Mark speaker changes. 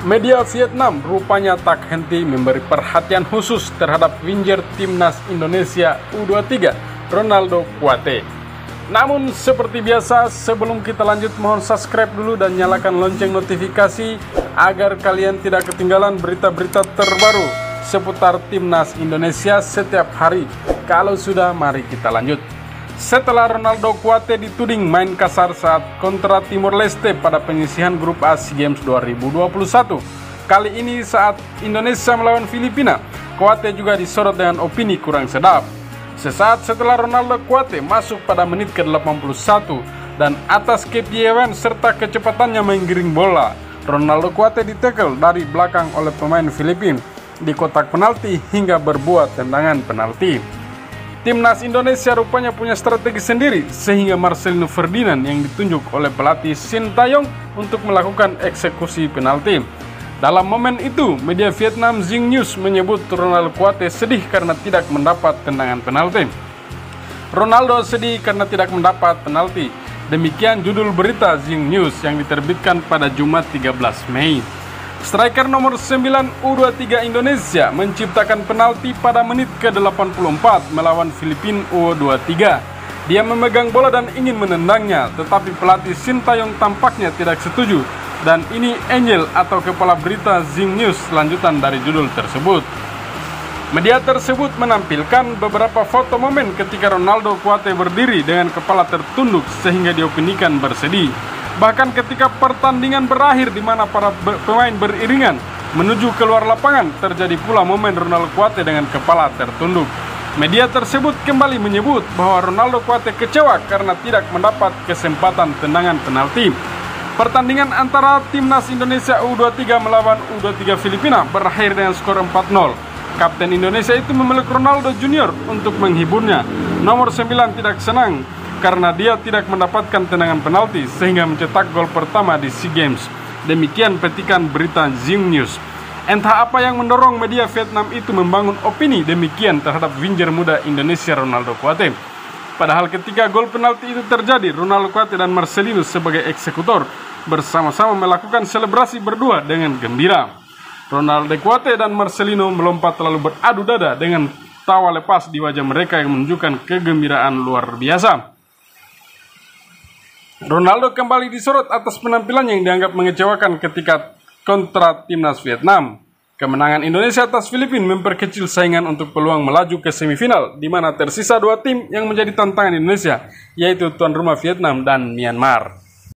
Speaker 1: Media Vietnam rupanya tak henti memberi perhatian khusus terhadap winger timnas Indonesia U23, Ronaldo Kuate. Namun seperti biasa, sebelum kita lanjut mohon subscribe dulu dan nyalakan lonceng notifikasi agar kalian tidak ketinggalan berita-berita terbaru seputar timnas Indonesia setiap hari. Kalau sudah, mari kita lanjut. Setelah Ronaldo Kuate dituding main kasar saat kontra Timor Leste pada penyisihan grup A SEA Games 2021, kali ini saat Indonesia melawan Filipina, Kuate juga disorot dengan opini kurang sedap. Sesaat setelah Ronaldo Kuate masuk pada menit ke-81 dan atas kepiawaian serta kecepatannya menggiring bola, Ronaldo Kuate ditekel dari belakang oleh pemain Filipina di kotak penalti hingga berbuat tendangan penalti. Timnas Indonesia rupanya punya strategi sendiri sehingga Marcelino Ferdinand yang ditunjuk oleh pelatih Sintayong untuk melakukan eksekusi penalti. Dalam momen itu, media Vietnam Zing News menyebut Ronaldo Kuate sedih karena tidak mendapat tendangan penalti. Ronaldo sedih karena tidak mendapat penalti. Demikian judul berita Zing News yang diterbitkan pada Jumat 13 Mei. Striker nomor 9 U23 Indonesia menciptakan penalti pada menit ke-84 melawan Filipina U23. Dia memegang bola dan ingin menendangnya, tetapi pelatih Sintayong tampaknya tidak setuju. Dan ini Angel atau kepala berita Zing News lanjutan dari judul tersebut. Media tersebut menampilkan beberapa foto momen ketika Ronaldo Kuate berdiri dengan kepala tertunduk sehingga diopinikan bersedih. Bahkan ketika pertandingan berakhir di mana para pemain beriringan menuju keluar lapangan, terjadi pula momen Ronaldo Kuate dengan kepala tertunduk. Media tersebut kembali menyebut bahwa Ronaldo Kuate kecewa karena tidak mendapat kesempatan tendangan penalti. Pertandingan antara timnas Indonesia U23 melawan U23 Filipina berakhir dengan skor 4-0. Kapten Indonesia itu memeluk Ronaldo Junior untuk menghiburnya. Nomor 9 tidak senang karena dia tidak mendapatkan tendangan penalti sehingga mencetak gol pertama di SEA Games. Demikian petikan berita Zing News. Entah apa yang mendorong media Vietnam itu membangun opini demikian terhadap winger muda Indonesia Ronaldo Kuate. Padahal ketika gol penalti itu terjadi, Ronaldo Kuate dan Marcelino sebagai eksekutor bersama-sama melakukan selebrasi berdua dengan gembira. Ronaldo Kuate dan Marcelino melompat lalu beradu dada dengan tawa lepas di wajah mereka yang menunjukkan kegembiraan luar biasa. Ronaldo kembali disorot atas penampilan yang dianggap mengecewakan ketika kontra timnas Vietnam. Kemenangan Indonesia atas Filipina memperkecil saingan untuk peluang melaju ke semifinal, di mana tersisa 2 tim yang menjadi tantangan Indonesia, yaitu tuan rumah Vietnam dan Myanmar.